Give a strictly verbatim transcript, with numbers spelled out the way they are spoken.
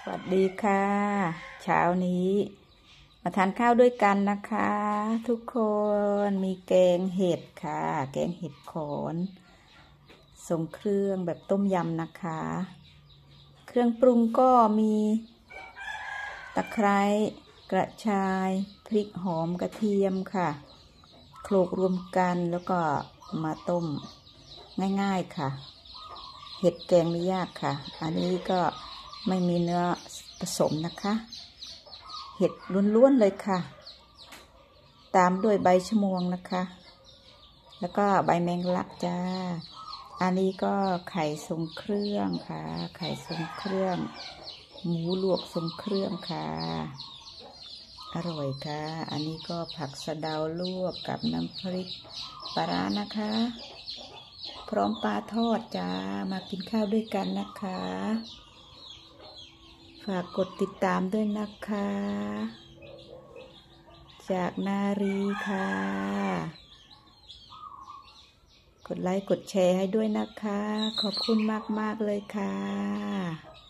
วัสดีค่ะเช้านี้มาทานข้าวด้วยกันนะคะทุกคนมีแกงเห็ดค่ะแกงเห็ดขอนทรงเครื่องแบบต้มยำนะคะเครื่องปรุงก็มีตะไคร้กระชายพริกหอมกระเทียมค่ะโขลกรวมกันแล้วก็มาต้มง่ายๆค่ะเห็ดแกงไม่ยากค่ะอันนี้ก็ไม่มีเนื้อผสมนะคะเห็ดล้วนๆเลยค่ะตามด้วยใบชะมวงนะคะแล้วก็ใบแมงลักจ้าอันนี้ก็ไข่ทรงเครื่องค่ะไข่ทรงเครื่องหมูลวกทรงเครื่องค่ะอร่อยค่ะอันนี้ก็ผักสะเดาลวกกับน้ำพริกปลาร้านะคะพร้อมปลาทอดจ้ามากินข้าวด้วยกันนะคะฝากกดติดตามด้วยนะคะจากนารีค่ะกดไลค์กดแชร์ให้ด้วยนะคะขอบคุณมากๆเลยค่ะ